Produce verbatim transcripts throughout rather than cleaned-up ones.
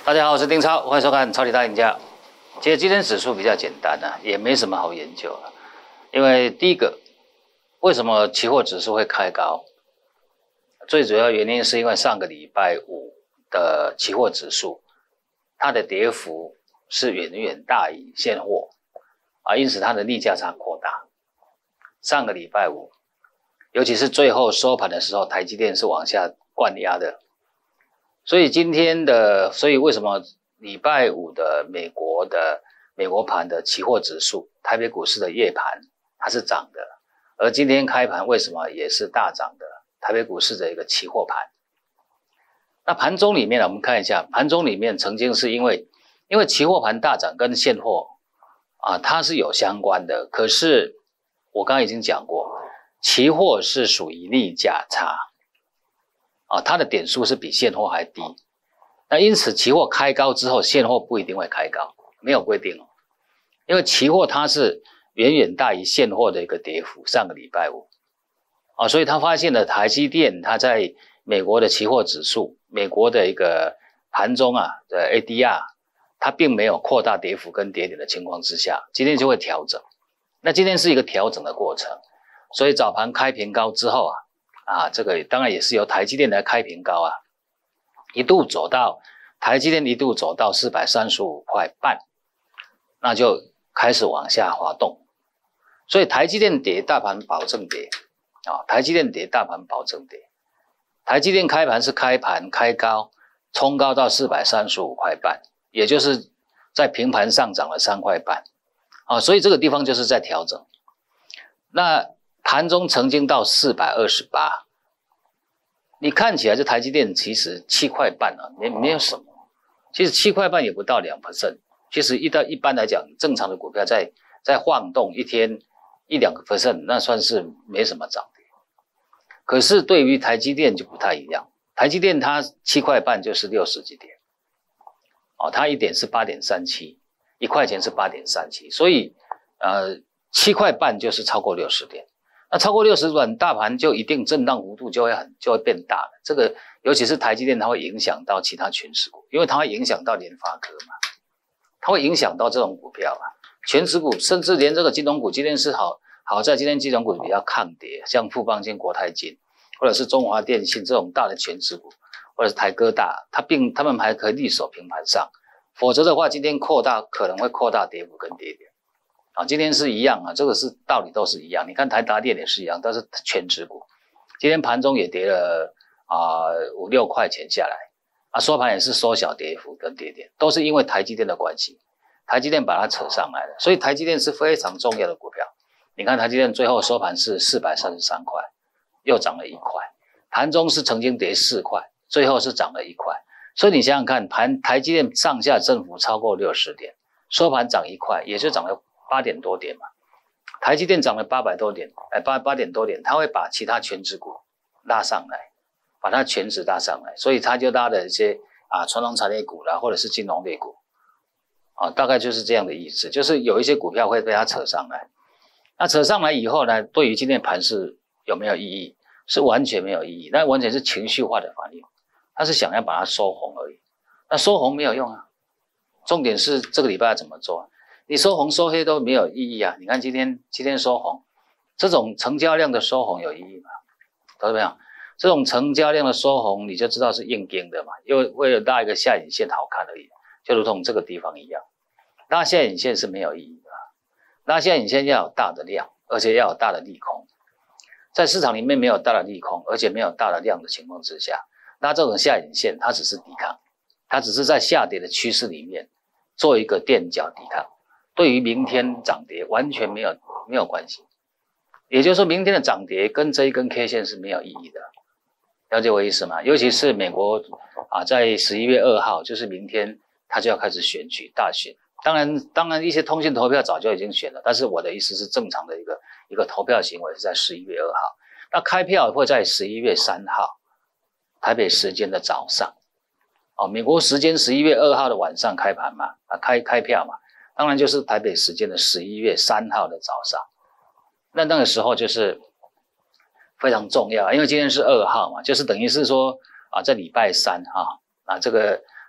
大家好，我是丁超，欢迎收看《超级大赢家》。其实今天指数比较简单啊，也没什么好研究了。因为第一个，为什么期货指数会开高？最主要原因是因为上个礼拜五的期货指数，它的跌幅是远远大于现货啊，因此它的逆价差扩大。上个礼拜五，尤其是最后收盘的时候，台积电是往下灌压的。所以今天的，所以为什么礼拜五的美国的美国盘的期货指数，台北股市的夜盘它是涨的，而今天开盘为什么也是大涨的？台北股市的一个期货盘。那盘中里面呢，我们看一下，盘中里面曾经是因为因为期货盘大涨跟现货啊它是有相关的，可是我刚刚已经讲过，期货是属于逆价差。啊，它的点数是比现货还低，那因此期货开高之后，现货不一定会开高，没有规定哦。因为期货它是远远大于现货的一个跌幅，上个礼拜五，啊，所以他发现了台积电它在美国的期货指数，美国的一个盘中啊的 A D R， 它并没有扩大跌幅跟跌点的情况之下，今天就会调整。那今天是一个调整的过程，所以早盘开平高之后啊。啊，这个当然也是由台积电来开平高啊，一度走到台积电一度走到四百三十五块半，那就开始往下滑动，所以台积电跌，大盘保证跌啊，台积电跌，大盘保证跌。台积电开盘是开盘开高，冲高到四百三十五块半，也就是在平盘上涨了三块半啊，所以这个地方就是在调整。那盘中曾经到四百二十八，你看起来这台积电其实七块半啊，没没有什么，其实七块半也不到 百分之二， 其实一到一般来讲，正常的股票在在晃动一天一两个 percent， 那算是没什么涨跌。可是对于台积电就不太一样，台积电它七块半就是六十几点，哦，它一点是 八点三七， 一块钱是 八点三七， 所以呃七块半就是超过六十点。那超过六十点，大盘就一定震荡幅度就会很就会变大了。这个尤其是台积电，它会影响到其他权值股，因为它会影响到联发科嘛，它会影响到这种股票嘛，权值股，甚至连这个金融股，今天是好好在今天金融股比较抗跌，像富邦金、国泰金，或者是中华电信这种大的权值股，或者是台哥大，它并他们还可以力守平盘上，否则的话，今天扩大可能会扩大跌幅跟跌点。啊，今天是一样啊，这个是道理都是一样。你看台达电也是一样，都是全指股，今天盘中也跌了啊五六块钱下来，啊收盘也是缩小跌幅跟跌点，都是因为台积电的关系，台积电把它扯上来了，所以台积电是非常重要的股票。你看台积电最后收盘是四百三十三块，又涨了一块，盘中是曾经跌四块，最后是涨了一块，所以你想想看，盘台积电上下振幅超过六十点，收盘涨一块，也就涨了八点多点嘛，台积电涨了八百多点，哎，八八点多点，它会把其他权值股拉上来，把它权值拉上来，所以它就拉了一些啊传统产业股啦，或者是金融类股，啊，大概就是这样的意思，就是有一些股票会被它扯上来，那扯上来以后呢，对于今天盘势有没有意义？是完全没有意义，那完全是情绪化的反应，它是想要把它收红而已，那收红没有用啊，重点是这个礼拜要怎么做？你收红收黑都没有意义啊！你看今天今天收红，这种成交量的收红有意义吗？懂没有？这种成交量的收红，你就知道是硬盯的嘛，因为为了拉一个下影线好看而已，就如同这个地方一样，拉下影线是没有意义的，拉下影线要有大的量，而且要有大的利空，在市场里面没有大的利空，而且没有大的量的情况之下，拉这种下影线，它只是抵抗，它只是在下跌的趋势里面做一个垫脚抵抗。对于明天涨跌完全没有没有关系，也就是说明天的涨跌跟这一根 K 线是没有意义的，了解我意思吗？尤其是美国啊，在十一月二号，就是明天它就要开始选举大选，当然当然一些通信投票早就已经选了，但是我的意思是正常的一个一个投票行为是在十一月二号，那开票会在十一月三号台北时间的早上，哦，美国时间十一月二号的晚上开盘嘛，啊开开票嘛。当然就是台北时间的十一月三号的早上，那那个时候就是非常重要，因为今天是二号嘛，就是等于是说啊，在礼拜三啊，啊这个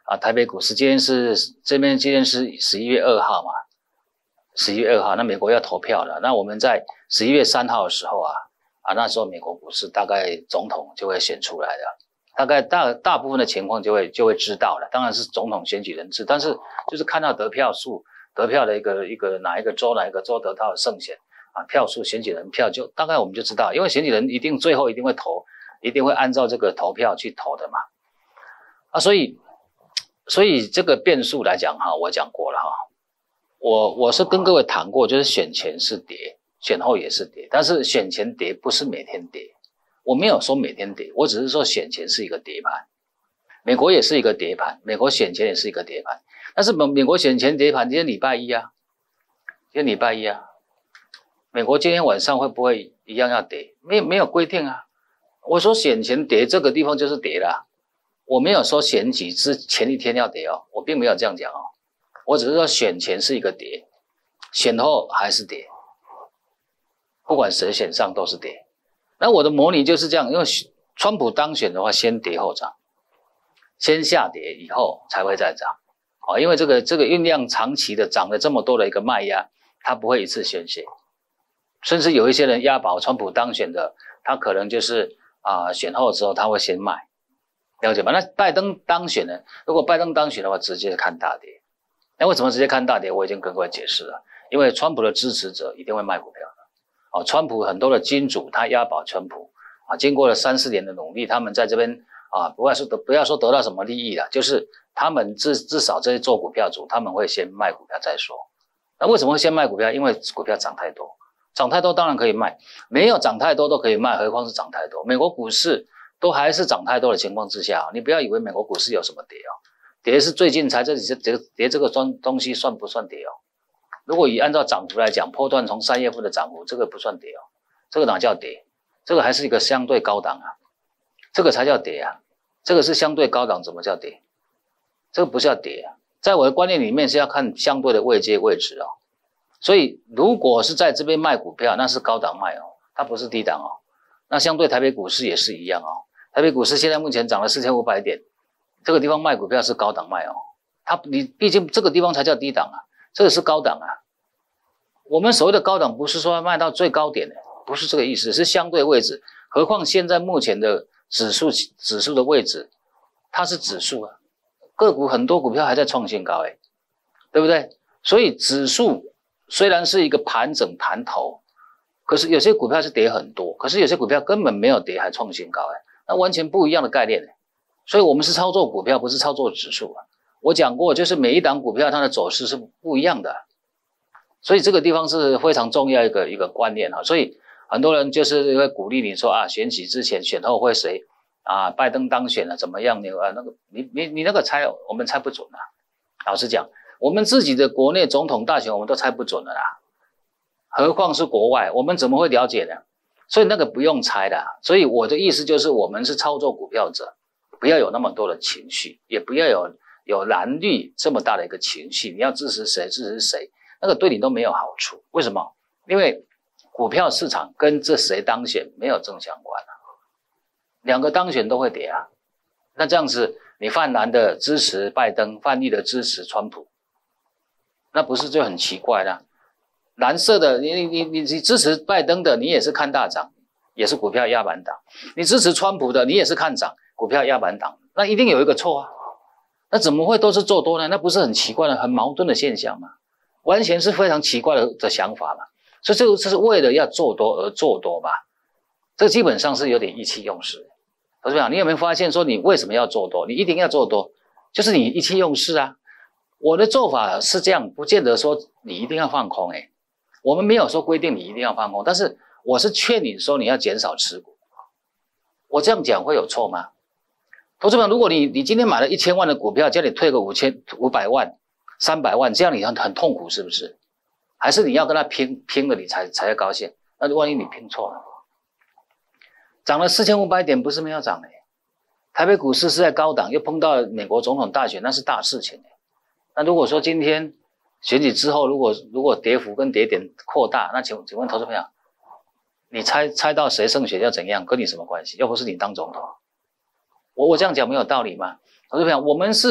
啊，台北股市今天是这边今天是十一月二号嘛，十一月二号，那美国要投票了，那我们在十一月三号的时候啊，啊那时候美国股市大概总统就会选出来了，大概大大部分的情况就会就会知道了，当然是总统选举人制，但是就是看到得票数，得票的一个一个哪一个州哪一个州得到的胜选啊，票数选举人票就大概我们就知道，因为选举人一定最后一定会投，一定会按照这个投票去投的嘛，啊所以所以这个变数来讲哈，我讲过了哈。我我是跟各位谈过，就是选前是跌，选后也是跌，但是选前跌不是每天跌，我没有说每天跌，我只是说选前是一个跌盘，美国也是一个跌盘，美国选前也是一个跌盘，但是美美国选前跌盘今天礼拜一啊，今天礼拜一啊，美国今天晚上会不会一样要跌？没没有规定啊，我说选前跌这个地方就是跌啦，我没有说选举之前一天要跌哦，我并没有这样讲哦。我只是说选前是一个跌，选后还是跌，不管谁选上都是跌。那我的模拟就是这样，因为川普当选的话，先跌后涨，先下跌以后才会再涨。哦，因为这个这个酝酿长期的涨了这么多的一个卖压，它不会一次宣泄，甚至有一些人押宝川普当选的，他可能就是啊、呃、选后之后他会先卖，了解吗？那拜登当选呢？如果拜登当选的话，直接看大跌。那为什么直接看大跌？我已经跟各位解释了，因为川普的支持者一定会卖股票的。哦，川普很多的金主他押宝川普啊，经过了三四年的努力，他们在这边啊，不要说得不要说得到什么利益了，就是他们至至少这些做股票主，他们会先卖股票再说。那为什么会先卖股票？因为股票涨太多，涨太多当然可以卖，没有涨太多都可以卖，何况是涨太多？美国股市都还是涨太多的情况之下，你不要以为美国股市有什么跌哦。跌是最近才这里这跌这个东西算不算跌哦？如果以按照涨幅来讲，波段从三月份的涨幅，这个不算跌哦，这个哪叫跌？这个还是一个相对高档啊，这个才叫跌啊，这个是相对高档，怎么叫跌？这个不叫跌啊，在我的观念里面是要看相对的位阶位置哦。所以如果是在这边卖股票，那是高档卖哦，它不是低档哦。那相对台北股市也是一样哦，台北股市现在目前涨了四千五百点。这个地方卖股票是高档卖哦，它你毕竟这个地方才叫低档啊，这个是高档啊。我们所谓的高档不是说要卖到最高点的，不是这个意思，是相对位置。何况现在目前的指数指数的位置，它是指数啊，个股很多股票还在创新高诶，对不对？所以指数虽然是一个盘整盘头，可是有些股票是跌很多，可是有些股票根本没有跌还创新高诶，那完全不一样的概念诶。所以我们是操作股票，不是操作指数啊。我讲过，就是每一档股票它的走势是不一样的，所以这个地方是非常重要一个一个观念啊。所以很多人就是会鼓励你说啊，选举之前、选后会谁啊？拜登当选了怎么样？你啊那个你你你那个猜，我们猜不准啊。老实讲，我们自己的国内总统大选我们都猜不准了啦，何况是国外，我们怎么会了解呢？所以那个不用猜的。所以我的意思就是，我们是操作股票者。不要有那么多的情绪，也不要有有蓝绿这么大的一个情绪，你要支持谁支持谁，那个对你都没有好处。为什么？因为股票市场跟这谁当选没有正相关啊，两个当选都会跌啊。那这样子，你泛蓝的支持拜登，泛绿的支持川普，那不是就很奇怪啦？蓝色的你你你你支持拜登的，你也是看大涨，也是股票压板档；你支持川普的，你也是看涨。股票压板档，那一定有一个错啊，那怎么会都是做多呢？那不是很奇怪的、很矛盾的现象吗？完全是非常奇怪的的想法嘛。所以这个这是为了要做多而做多吧？这基本上是有点意气用事。同学们，你有没有发现说你为什么要做多？你一定要做多，就是你意气用事啊。我的做法是这样，不见得说你一定要放空诶、欸，我们没有说规定你一定要放空，但是我是劝你说你要减少持股。我这样讲会有错吗？投资者，如果你你今天买了一千万的股票，叫你退个五千五百万、三百万，这样你很很痛苦，是不是？还是你要跟他拼拼了，你才才会高兴？那万一你拼错了，涨了四千五百点，不是没有涨的。台北股市是在高档，又碰到美国总统大选，那是大事情。那如果说今天选举之后，如果如果跌幅跟跌点扩大，那请请问投资朋友，你猜猜到谁胜选要怎样，跟你什么关系？又不是你当总统。我我这样讲没有道理吗？投资朋友，我们是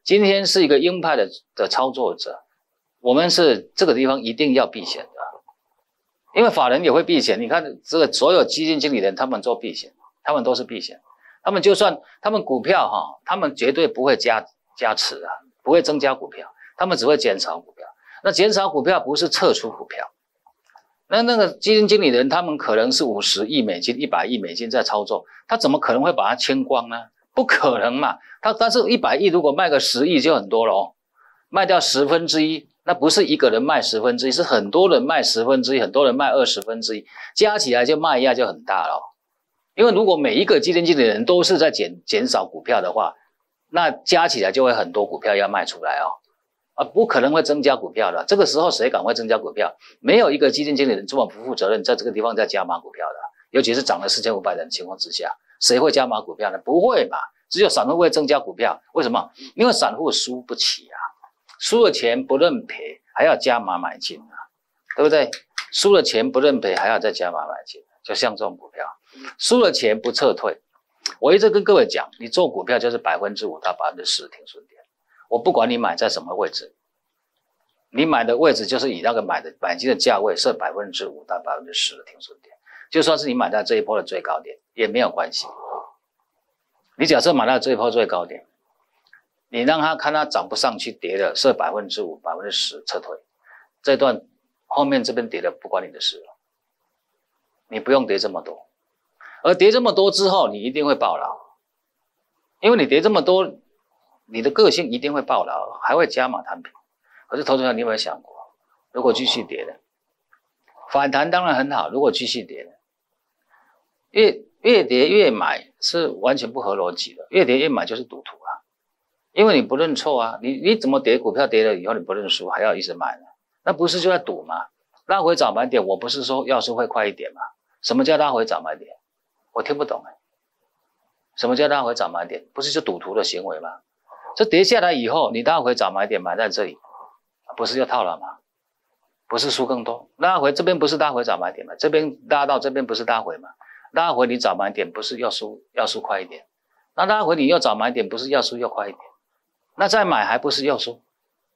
今天是一个鹰派的的操作者，我们是这个地方一定要避险的，因为法人也会避险。你看这个所有基金经理人，他们做避险，他们都是避险。他们就算他们股票哈，他们绝对不会加加持啊，不会增加股票，他们只会减少股票。那减少股票不是撤出股票。那那个基金经理人，他们可能是五十亿美金、一百亿美金在操作，他怎么可能会把它清光呢？不可能嘛！他但是一百亿如果卖个十亿就很多了哦，卖掉十分之一，那不是一个人卖十分之一，是很多人卖十分之一，很多人卖二十分之一，加起来就卖压就很大了哦。因为如果每一个基金经理人都是在减减少股票的话，那加起来就会很多股票要卖出来哦。啊，不可能会增加股票的。这个时候谁敢会增加股票？没有一个基金经理人这么不负责任，在这个地方再加码股票的，尤其是涨了四千五百人的情况之下，谁会加码股票呢？不会嘛，只有散户会增加股票。为什么？因为散户输不起啊，输了钱不认赔，还要加码买进啊，对不对？输了钱不认赔，还要再加码买进，就像这种股票，输了钱不撤退。我一直跟各位讲，你做股票就是百分之五到百分之十停损点。我不管你买在什么位置，你买的位置就是以那个买的买进的价位设百分之五到百分之十的停损点，就算是你买在这一波的最高点也没有关系。你假设买到这一波最高点，你让它看它涨不上去跌了，设百分之五、百分之十撤退，这段后面这边跌了不关你的事了，你不用跌这么多，而跌这么多之后你一定会爆牢，因为你跌这么多。你的个性一定会爆牢，还会加码摊平。可是投资者，你有没有想过，如果继续跌了，反弹当然很好，如果继续跌了，越越跌越买是完全不合逻辑的，越跌越买就是赌徒啊，因为你不认错啊，你你怎么跌股票跌了以后你不认输，还要一直买呢？那不是就在赌吗？拉回早买点，我不是说要是会快一点吗？什么叫拉回早买点？我听不懂哎、欸，什么叫拉回早买点？不是就赌徒的行为吗？这跌下来以后，你拉回早买点买在这里，不是就套了吗？不是输更多？拉回这边不是拉回早买点吗？这边拉到这边不是拉回吗？拉回你早买点不是要输要输快一点？那拉回你又早买点不是要输又快一点？那再买还不是又输？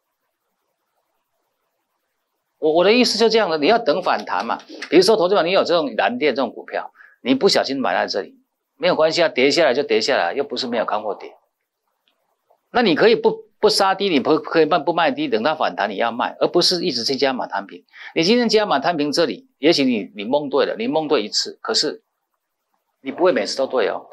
我我的意思就这样的，你要等反弹嘛。比如说投资者你有这种蓝电这种股票，你不小心买在这里，没有关系啊，跌下来就跌下来，又不是没有看过跌。那你可以不不杀低，你不可以卖不卖低，等它反弹你要卖，而不是一直去加码摊平。你今天加码摊平这里，也许你你蒙对了，你蒙对一次，可是你不会每次都对哦。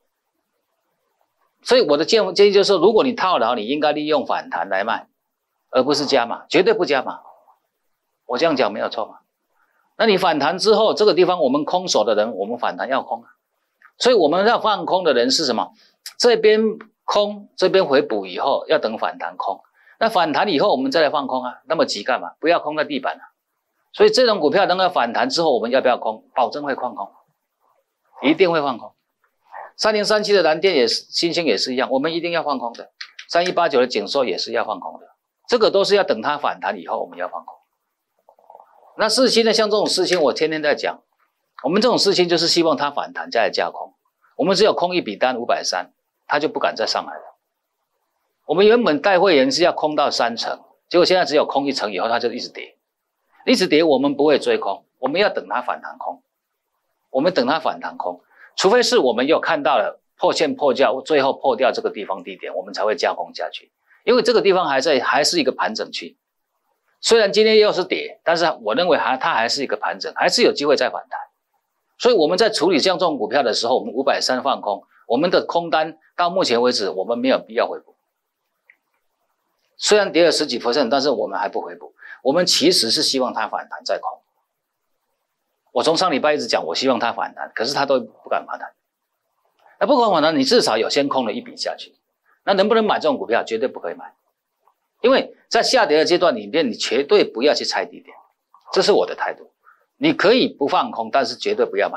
所以我的建建议就是说，如果你套牢，你应该利用反弹来卖，而不是加码，绝对不加码。我这样讲没有错嘛？那你反弹之后，这个地方我们空手的人，我们反弹要空啊。所以我们要放空的人是什么？这边空，这边回补以后要等反弹空，那反弹以后我们再来放空啊，那么急干嘛？不要空在地板啊。所以这种股票等到反弹之后，我们要不要空？保证会放空，一定会放空。三零三七的蓝电也是，新兴也是一样，我们一定要放空的。三一八九的景硕也是要放空的，这个都是要等它反弹以后我们要放空。那世芯呢？像这种事情我天天在讲，我们这种事情就是希望它反弹再来加空，我们只有空一笔单五百三。他就不敢再上来了。我们原本带会员是要空到三成，结果现在只有空一成以后，它就一直跌，一直跌。我们不会追空，我们要等它反弹空。我们等它反弹空，除非是我们又看到了破线破价，最后破掉这个地方低点，我们才会加空下去。因为这个地方还在还是一个盘整区，虽然今天又是跌，但是我认为还它还是一个盘整，还是有机会再反弹。所以我们在处理像这种股票的时候，我们五百三放空。我们的空单到目前为止，我们没有必要回补。虽然跌了十几 percent， 但是我们还不回补。我们其实是希望它反弹再空。我从上礼拜一直讲，我希望它反弹，可是它都不敢反弹。那不敢反弹，你至少有先空了一笔下去。那能不能买这种股票？绝对不可以买，因为在下跌的阶段里面，你绝对不要去猜低点，这是我的态度。你可以不放空，但是绝对不要买。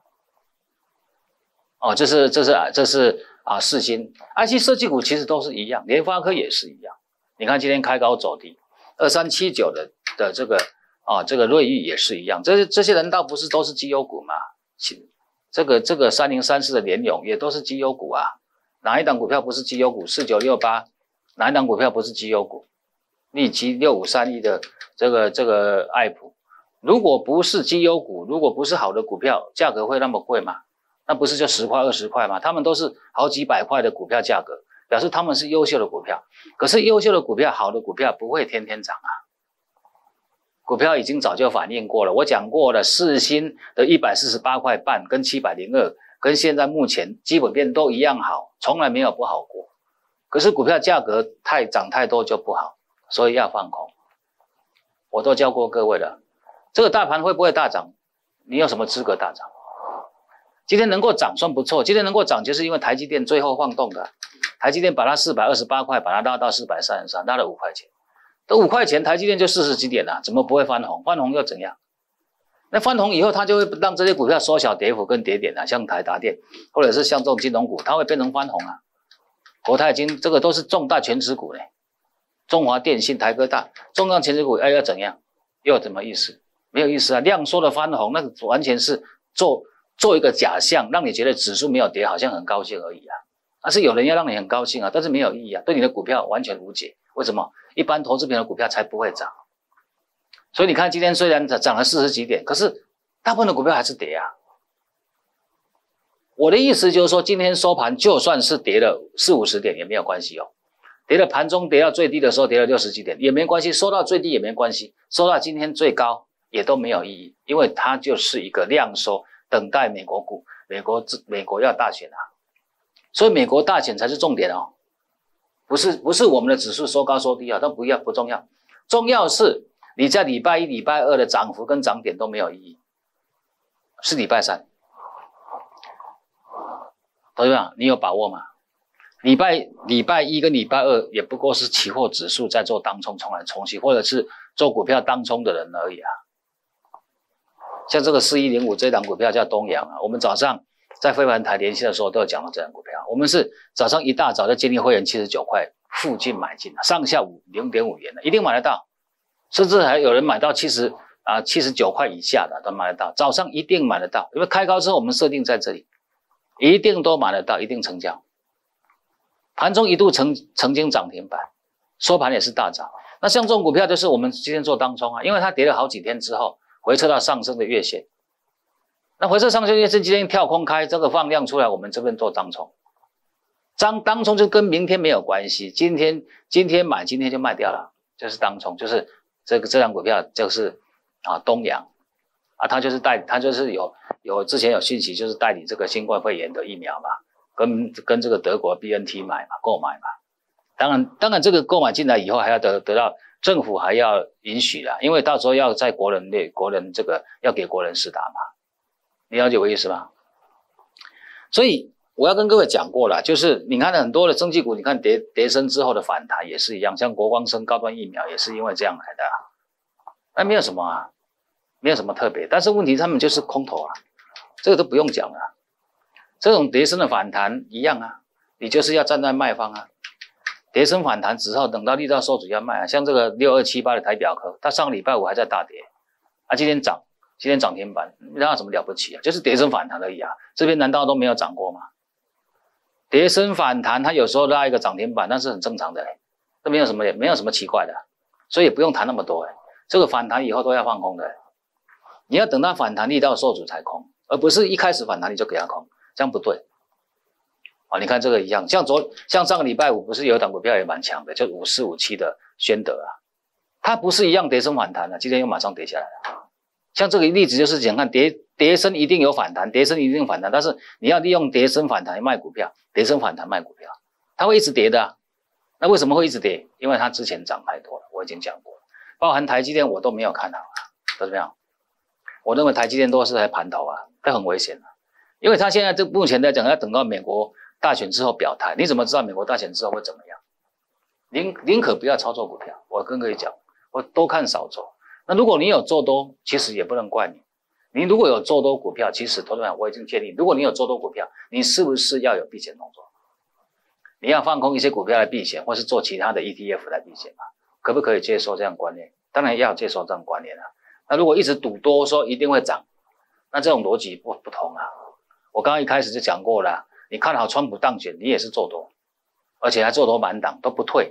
哦，这是这是这是啊，世芯 I C 设计股其实都是一样，联发科也是一样。你看今天开高走低，二三七九的的这个啊，这个瑞昱也是一样。这这些人倒不是都是绩优股嘛？这个这个三零三四的联咏也都是绩优股啊。哪一档股票不是绩优股？四九六八哪一档股票不是绩优股？利基六五三一的这个这个爱普，如果不是绩优股，如果不是好的股票，价格会那么贵吗？那不是就十块二十块吗？他们都是好几百块的股票价格，表示他们是优秀的股票。可是优秀的股票，好的股票不会天天涨啊。股票已经早就反映过了，我讲过了，世芯的一百四十八块半跟七百零二，跟现在目前基本面都一样好，从来没有不好过。可是股票价格太涨太多就不好，所以要放空。我都教过各位了，这个大盘会不会大涨？你有什么资格大涨？今天能够涨算不错，今天能够涨就是因为台积电最后晃动的，台积电把它四百二十八块把它拉到四百三十三，拉了五块钱。都五块钱，台积电就四十几点了，怎么不会翻红？翻红又怎样？那翻红以后，它就会让这些股票缩小跌幅跟跌点啊，像台达电或者是像这种金融股，它会变成翻红啊。国泰金这个都是重大全值股嘞，中华电信、台科大重大全值股，哎要怎样？又怎么意思？没有意思啊！量缩的翻红，那个完全是做做一个假象，让你觉得指数没有跌，好像很高兴而已啊。但是有人要让你很高兴啊，但是没有意义啊，对你的股票完全无解。为什么？一般投资品的股票才不会涨。所以你看今天虽然涨了四十几点，可是大部分的股票还是跌啊。我的意思就是说，今天收盘就算是跌了四五十点也没有关系哦。跌了盘中跌到最低的时候跌了六十几点也没关系，收到最低也没关系，收到今天最高也都没有意义，因为它就是一个量缩，等待美国股，美国美国要大选啊，所以美国大选才是重点哦。不是不是我们的指数收高收低啊，都不要不重要，重要是你在礼拜一、礼拜二的涨幅跟涨点都没有意义，是礼拜三，同学们，你有把握吗？礼拜礼拜一跟礼拜二也不过是期货指数在做当冲冲来冲去，或者是做股票当冲的人而已啊。像这个四一零五这档股票叫东阳啊，我们早上在飞盘台联系的时候都有讲到这档股票，我们是早上一大早就建议会员七十九块附近买进，上下午 零点五元的，一定买得到，甚至还有人买到七十啊七十九块以下的都买得到，早上一定买得到，因为开高之后我们设定在这里，一定都买得到，一定成交。盘中一度曾曾经涨停板，收盘也是大涨。那像这种股票就是我们今天做当冲啊，因为它跌了好几天之后回撤到上升的月线。那回撤上升月线今天跳空开，这个放量出来，我们这边做当冲。当当冲就跟明天没有关系，今天今天买，今天就卖掉了，就是当冲，就是这个这张股票就是啊东阳啊，它就是代它就是有有之前有信息，就是代理这个新冠肺炎的疫苗嘛，跟跟这个德国 B N T 买嘛，购买嘛。当然当然这个购买进来以后还要得得到政府还要允许啦，因为到时候要在国人内国人这个要给国人施打嘛。你了解我意思吗？所以我要跟各位讲过了，就是你看很多的生技股，你看跌跌升之后的反弹也是一样，像国光生高端疫苗也是因为这样来的、啊，那没有什么啊，没有什么特别，但是问题他们就是空头啊，这个都不用讲了。这种跌升的反弹一样啊，你就是要站在卖方啊。跌升反弹之后，等到力道收主要卖啊，像这个六二七八的台表科，它上个礼拜五还在大跌，啊，今天涨。今天涨停板，那有什么了不起啊？就是跌升反弹而已啊。这边难道都没有涨过吗？跌升反弹，它有时候拉一个涨停板，那是很正常的、欸，这没有什么，没有什么奇怪的，所以也不用谈那么多、欸。这个反弹以后都要放空的、欸，你要等它反弹力道受阻才空，而不是一开始反弹你就给它空，这样不对。啊，你看这个一样，像昨像上个礼拜五不是有一档股票也蛮强的，就五四五七的宣德啊，它不是一样跌升反弹了、啊，今天又马上跌下来了。像这个例子就是讲看跌跌升一定有反弹，跌升一定有反弹，但是你要利用跌升反弹卖股票，跌升反弹卖股票，它会一直跌的、啊。那为什么会一直跌？因为它之前涨太多了，我已经讲过了，包含台积电我都没有看好啊，都怎么样？我认为台积电都是在盘头啊，它很危险啊，因为它现在这目前来讲要等到美国大选之后表态，你怎么知道美国大选之后会怎么样？宁宁可不要操作股票，我跟各位讲，我多看少做。那如果你有做多，其实也不能怪你。你如果有做多股票，其实投资者我已经建议，如果你有做多股票，你是不是要有避险动作？你要放空一些股票来避险，或是做其他的 E T F 来避险嘛？可不可以接受这样观念？当然要接受这样观念啊。那如果一直赌多说一定会涨，那这种逻辑不不同啊。我刚刚一开始就讲过了，你看好川普当选，你也是做多，而且还做多满档都不退，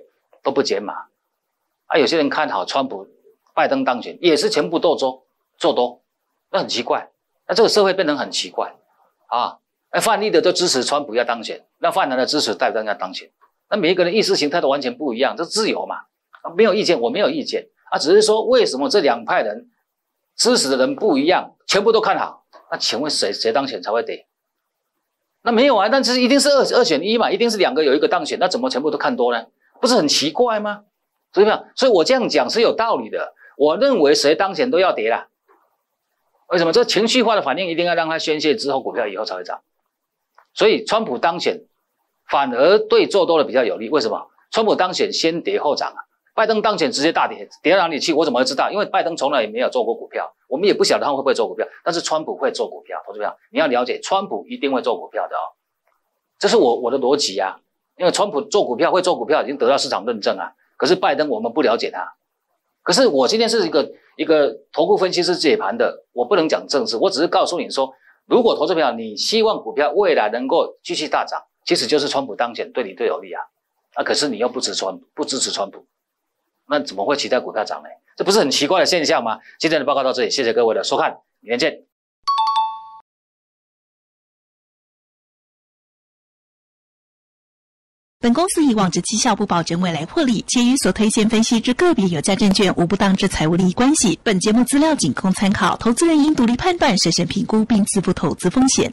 都不减码，啊，有些人看好川普、拜登当选，也是全部都做做多，那很奇怪，那这个社会变成很奇怪啊。那泛绿的都支持川普要当选，那泛蓝的支持拜登要当选，那每一个人意识形态都完全不一样，这自由嘛，没有意见，我没有意见啊，只是说为什么这两派人支持的人不一样，全部都看好，那请问谁谁当选才会跌？那没有啊，但是一定是二二选一嘛，一定是两个有一个当选，那怎么全部都看多呢？不是很奇怪吗？是不是？所以我这样讲是有道理的。我认为谁当选都要跌啦。为什么？这情绪化的反应一定要让它宣泄之后，股票以后才会涨。所以川普当选反而对做多的比较有利。为什么？川普当选先跌后涨啊，拜登当选直接大跌，跌到哪里去？我怎么会知道？因为拜登从来也没有做过股票，我们也不晓得他会不会做股票。但是川普会做股票，投资票你要了解，川普一定会做股票的哦。这是我我的逻辑啊。因为川普做股票会做股票已经得到市场认证啊，可是拜登我们不了解他。可是我今天是一个一个投顾分析师解盘的，我不能讲政治，我只是告诉你说，如果投资票你希望股票未来能够继续大涨，其实就是川普当选对你最有利啊。啊，可是你又不支持川不支持川普，那怎么会期待股票涨呢？这不是很奇怪的现象吗？今天的报告到这里，谢谢各位的收看，明天见。 本公司以往之绩效不保证未来获利，且与所推荐分析之个别有价证券无不当之财务利益关系。本节目资料仅供参考，投资人应独立判断、审慎评估并自负投资风险。